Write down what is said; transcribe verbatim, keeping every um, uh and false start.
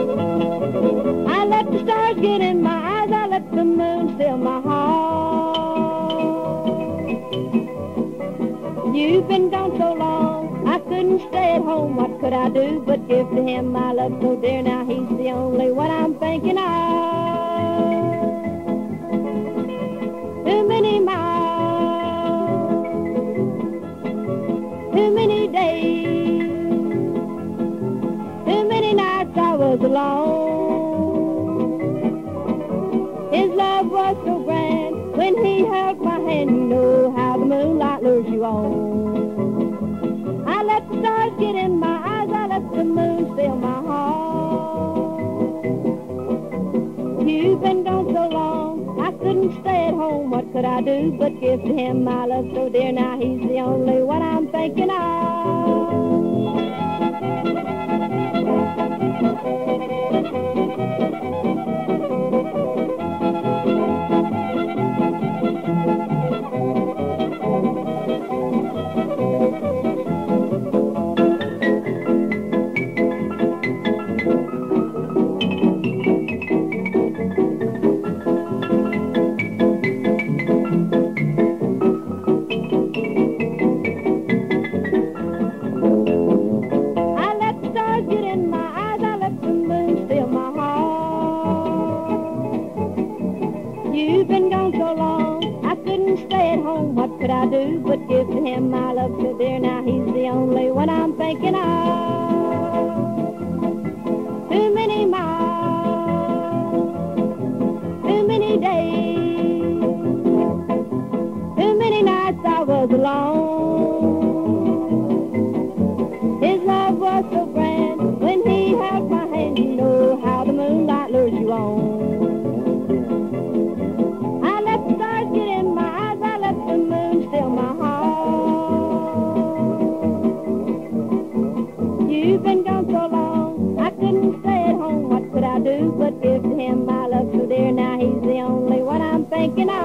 I let the stars get in my eyes, I let the moon steal my heart. You've been gone so long, I couldn't stay at home. What could I do but give to him my love so dear? Now he's the only one I'm thinking of. Too many miles, too many days, too many nights I was alone. His love was so grand when he held my hand. You know how the moonlight lures you on. I let the stars get in my eyes, I let the moon steal my heart. You've been gone so long, I couldn't stay at home. What could I do but give to him my love so dear? Now he's the only one I'm thinking of. You've been gone so long, I couldn't stay at home. What could I do but give to him my love so dear? Now he's the only one I'm thinking of. Too many miles, too many days, too many nights I was alone. His love was so grand when he held my hand. You know how the moonlight lures you on. You've been gone so long, I couldn't stay at home. What could I do but give to him my love so dear? Now he's the only one I'm thinking of.